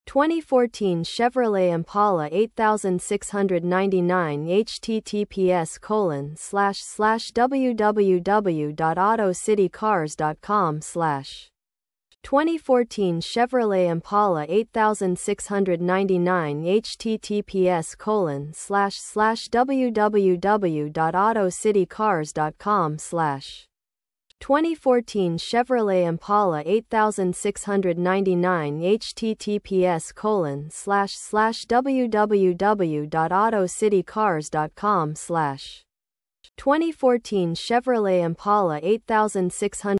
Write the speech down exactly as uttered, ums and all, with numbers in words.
twenty fourteen Chevrolet Impala eighty-six ninety-nine https colon slash slash www dot autocitycars dot com slash twenty fourteen Chevrolet Impala eighty-six ninety-nine https colon slash slash www dot autocitycars dot com slash twenty fourteen Chevrolet Impala eighty-six ninety-nine https colon slash slash www dot autocitycars dot com slash twenty fourteen Chevrolet Impala eighty-six